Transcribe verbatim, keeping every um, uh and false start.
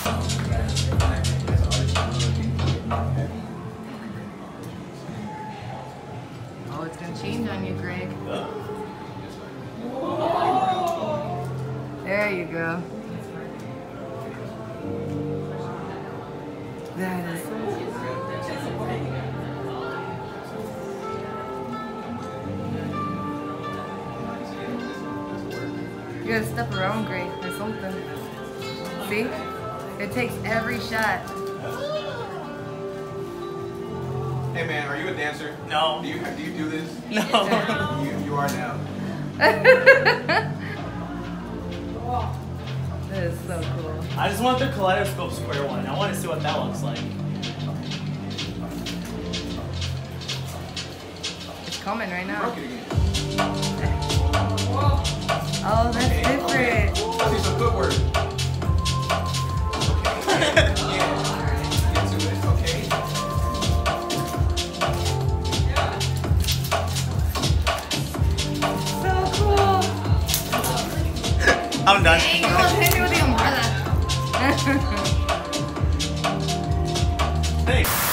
Oh, it's gonna change on you, Greg. There you go. That is. You gotta step around, Greg, or something. See? It takes every shot. Hey man, are you a dancer? No. Do you do you do this? No. You you are now. That is so cool. I just want the kaleidoscope square one. I want to see what that looks like. It's coming right now. Broke it again. Oh, that's Okay. different. I see some footwork. Okay. Yeah. Get to it. Okay. So cool. I'm done. Dang, oh, hit me with the umbrella. Thanks.